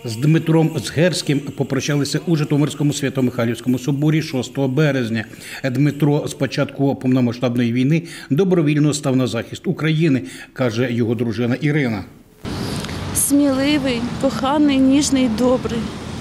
З Дмитром Згерським попрощалися у Житомирському Свято-Михайлівському соборі 6 березня. Дмитро з початку повномасштабної війни добровільно став на захист України, каже його дружина Ірина. Сміливий, коханий, ніжний, добрий.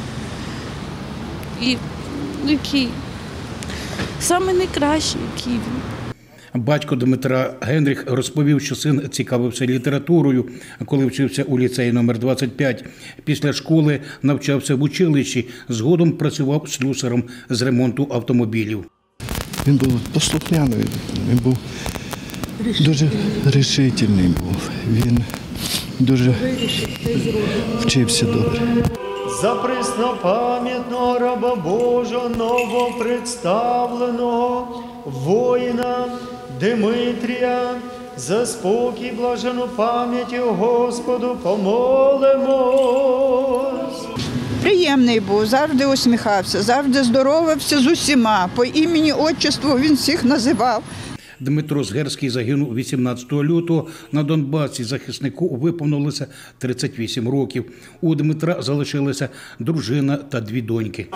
І який саме найкращий, який він. Батько Дмитра Генріх розповів, що син цікавився літературою, коли вчився у ліцеї номер 25. Після школи навчався в училищі, згодом працював слюсарем з ремонту автомобілів. Він був послухняний, він був дуже рішительний був, він дуже вчився добре. За преснопам'ятного раба Божого новопредставленого воїна Димитрія, за спокій блажену пам'яті Господу помолимось. Приємний був, завжди усміхався, завжди здоровався з усіма. По імені, отчеству він всіх називав. Дмитро Згерський загинув 18 лютого на Донбасі. Захиснику виповнилося 38 років. У Дмитра залишилася дружина та 2 доньки.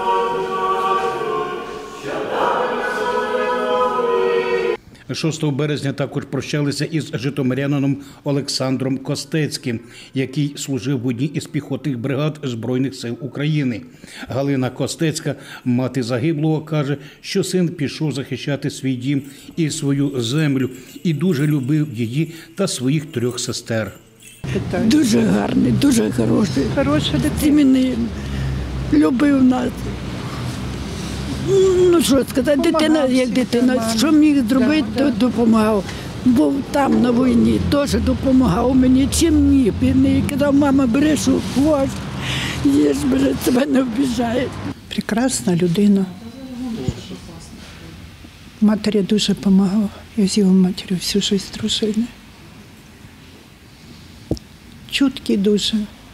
– 6 березня також прощалися із житомирянином Олександром Костецьким, який служив в одній із піхотних бригад Збройних сил України. Галина Костецька, мати загиблого, каже, що син пішов захищати свій дім і свою землю і дуже любив її та своїх 3 сестер. Дуже гарний, дуже хороший. Мене любив нас. Ну, що сказати, дитина як дитина, що міг зробити, то допомагав. Був там на війні, теж допомагав мені, чим міг. Він казав, мама, бери, що хочеш, їж, бери, тебе не обіжає. Прекрасна людина. Матері дуже допомагав. Я з його матір'ю всю життя дружина. Чуткий дуже.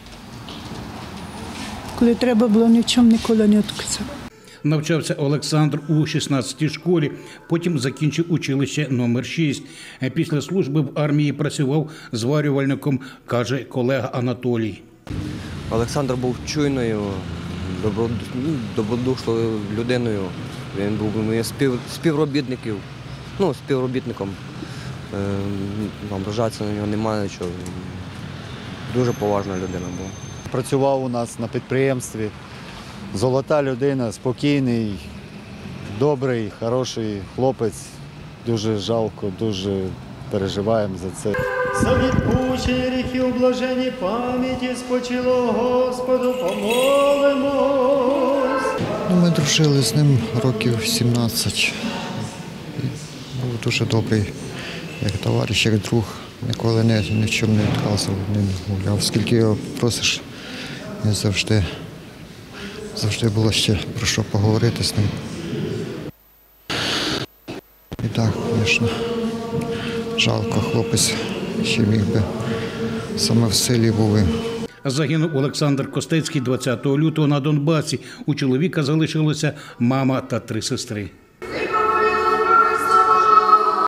Коли треба було, нічому ніколи не відказав. Навчався Олександр у 16-й школі, потім закінчив училище номер 6. Після служби в армії працював зварювальником, каже колега Анатолій. Олександр був чуйною, добродушною людиною. Він був моїм співробітником. Ображатися на нього немає нічого. Дуже поважна людина була. Працював у нас на підприємстві. Золота людина, спокійний, добрий, хороший хлопець. Дуже жалко, дуже переживаємо за це. За відпущення гріхів блаженній пам'яті спочилого Господу помолимось. Ми дружили з ним років 17. Був дуже добрий, як товариш, як друг. Ніколи ні в чому не відказував, не відмовляв. Скільки його просиш, він завжди було ще про що поговорити з ним. І так, звісно, жалко, хлопець ще міг би саме в селі був. Загинув Олександр Костецький 20 лютого на Донбасі. У чоловіка залишилося мама та 3 сестри.